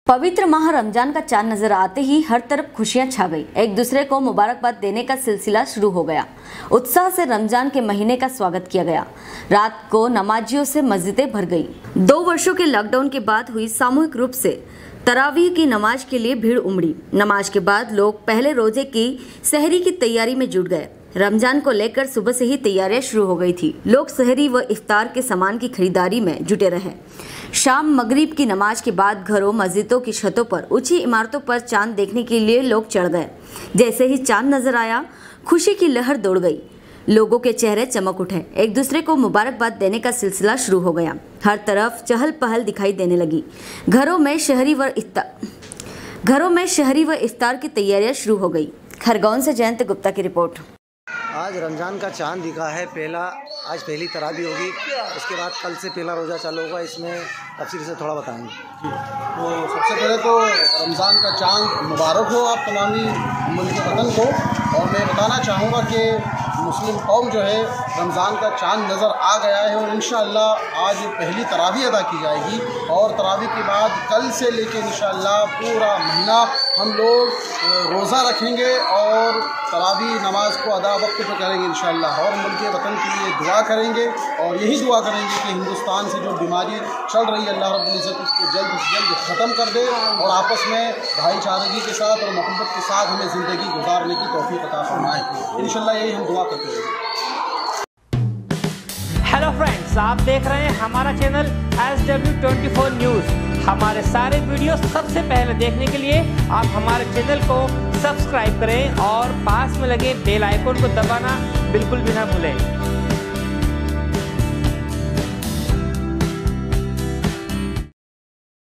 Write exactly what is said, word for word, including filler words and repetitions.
पवित्र माह रमजान का चांद नजर आते ही हर तरफ खुशियां छा गई। एक दूसरे को मुबारकबाद देने का सिलसिला शुरू हो गया। उत्साह से रमजान के महीने का स्वागत किया गया। रात को नमाजियों से मस्जिदें भर गई। दो वर्षों के लॉकडाउन के बाद हुई सामूहिक रूप से तरावीह की नमाज के लिए भीड़ उमड़ी। नमाज के बाद लोग पहले रोजे की सहरी की तैयारी में जुट गए। रमजान को लेकर सुबह से ही तैयारियां शुरू हो गई थी। लोग सहरी व इफ्तार के सामान की खरीदारी में जुटे रहे। शाम मगरिब की नमाज के बाद घरों, मस्जिदों की छतों पर, ऊंची इमारतों पर चांद देखने के लिए लोग चढ़ गए। जैसे ही चांद नजर आया, खुशी की लहर दौड़ गई। लोगों के चेहरे चमक उठे। एक दूसरे को मुबारकबाद देने का सिलसिला शुरू हो गया। हर तरफ चहल पहल दिखाई देने लगी। घरों में शहरी व इफ्तार घरों में शहरी व इफ्तार की तैयारियां शुरू हो गई। खरगोन से जयंत गुप्ता की रिपोर्ट। आज रमज़ान का चांद दिखा है। पहला आज पहली तरावी होगी, उसके बाद कल से पहला रोज़ा चालू होगा। इसमें तफसील से थोड़ा बताएंगे। तो सबसे पहले तो रमज़ान का चांद मुबारक हो आप तमामी मुल्क वतन को। और मैं बताना चाहूँगा कि मुस्लिम कौम जो है रमज़ान का चांद नज़र आ गया है और इंशाअल्लाह आज पहली तरावी अदा की जाएगी। और तरावी के बाद कल से लेकर इंशाअल्लाह पूरा महीना हम लोग रोज़ा रखेंगे और तरावी नमाज को अदा वक्त पर करेंगे इंशाअल्लाह। और मुल्क वतन के लिए दुआ करेंगे और यही दुआ करेंगे कि हिंदुस्तान से जो बीमारी चल रही है अल्लाह रब्बुल इज़्ज़त उसको जल्द से जल्द ख़त्म कर दे और आपस में भाईचारगी के साथ और मोहब्बत के साथ हमें ज़िंदगी गुजारने की तौफीक अता फरमाए। इंशाअल्लाह यही हम दुआ करते हैं। हेलो फ्रेंड्स, आप देख रहे हैं हमारा channel S W twenty four news. हमारे सारे वीडियो सबसे पहले देखने के लिए आप हमारे चैनल को सब्सक्राइब करें और पास में लगे बेल आइकन को दबाना बिल्कुल भी ना भूलें।